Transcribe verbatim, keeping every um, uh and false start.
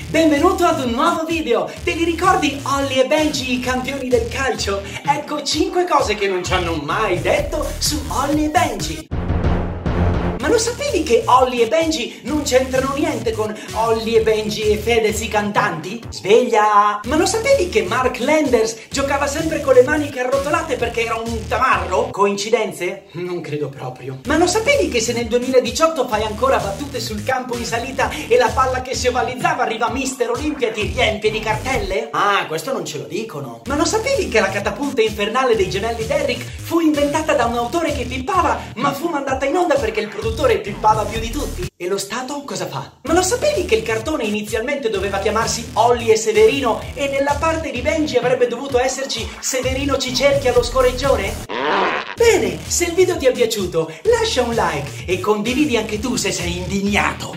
Benvenuto ad un nuovo video! Te li ricordi Holly e Benji, i campioni del calcio? Ecco cinque cose che non ci hanno mai detto su Holly e Benji. Ma lo sapevi che Holly e Benji non c'entrano niente con Holly e Benji e Fedez i cantanti? Sveglia! Ma lo sapevi che Mark Landers giocava sempre con le maniche arrotolate perché era un tamarro? Coincidenze? Non credo proprio. Ma lo sapevi che se nel duemiladiciotto fai ancora battute sul campo in salita e la palla che si ovalizzava arriva Mister Olimpia e ti riempie di cartelle? Ah, questo non ce lo dicono. Ma lo sapevi che la catapulta infernale dei gemelli Derrick fu inventata da un autore che pippava, ma fu mandata in onda perché il produttore pippava più di tutti? E lo Stato cosa fa? Ma lo sapevi che il cartone inizialmente doveva chiamarsi Holly e Severino e nella parte di Benji avrebbe dovuto esserci Severino ci cerchia lo scoreggione? Bene, se il video ti è piaciuto lascia un like e condividi anche tu se sei indignato.